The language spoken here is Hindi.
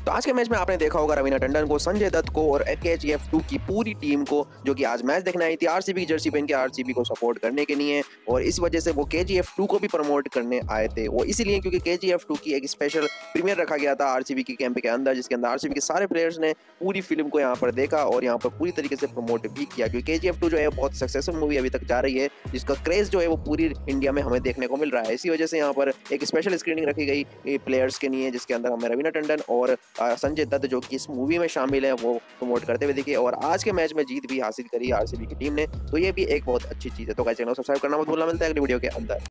तो आज के मैच में आपने देखा होगा रवीना टंडन को, संजय दत्त को और केजीएफ 2 की पूरी टीम को, जो कि आज मैच देखने आई थी आरसीबी की जर्सी पहन के आरसीबी को सपोर्ट करने के लिए। और इस वजह से वो केजीएफ 2 को भी प्रमोट करने आए थे। वो इसीलिए क्योंकि केजीएफ 2 की एक स्पेशल प्रीमियर रखा गया था आरसीबी की कैंप के अंदर, जिसके अंदर आरसीबी के सारे प्लेयर्स ने पूरी फिल्म को यहाँ पर देखा और यहाँ पर पूरी तरीके से प्रमोट भी किया। क्योंकि केजीएफ 2 जो है बहुत सक्सेसफुल मूवी अभी तक जा रही है, जिसका क्रेज जो है वो पूरी इंडिया में हमें देखने को मिल रहा है। इसी वजह से यहाँ पर एक स्पेशल स्क्रीनिंग रखी गई प्लेयर्स के लिए, जिसके अंदर हमें रवीना टंडन और संजय दत्त जो कि इस मूवी में शामिल है वो प्रमोट करते हुए दिखे। और आज के मैच में जीत भी हासिल करी आरसीबी की टीम ने, तो ये भी एक बहुत अच्छी चीज है। तो गाइस चैनल को सब्सक्राइब करना मत भूलना। मिलता है अगली वीडियो के अंदर।